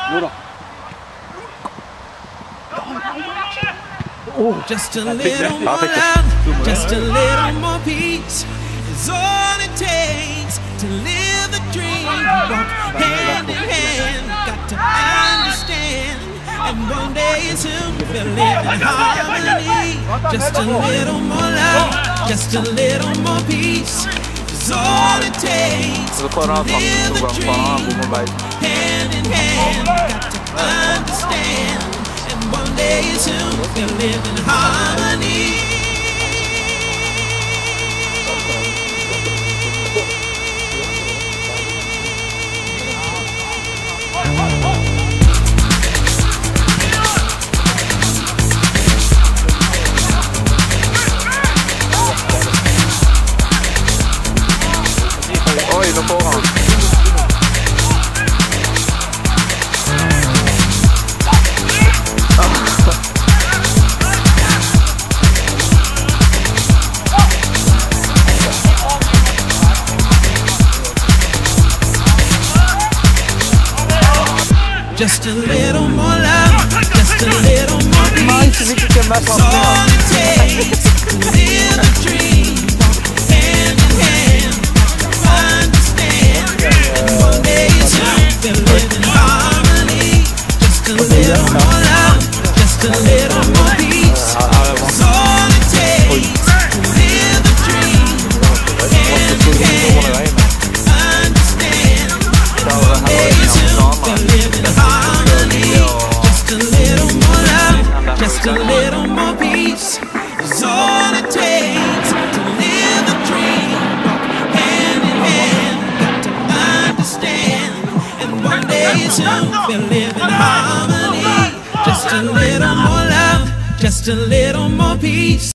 Just a little more love, just a little more peace is all it takes to live the dream. Walk hand in hand, got to understand. And one day soon we'll live in harmony. Just a little more love, just a little more peace is all it takes to live the dream. Walk hand in hand, got to understand. One day soon we'll live in harmony. Oj, då får han. Just a little more love, just a little more peace. That's all it takes to live a dream. Walk hand in hand, understand. And one day soon we'll live in harmony. Just a little more love, just a little more peace. That's all it takes to live a dream. Walk hand in hand, understand. And one day soon we'll live in harmony. Just a little more love, just a little more peace is all it takes to live the dream. Walk hand in hand, got to understand. And one day soon we'll live in harmony. Just a little more love, just a little more peace.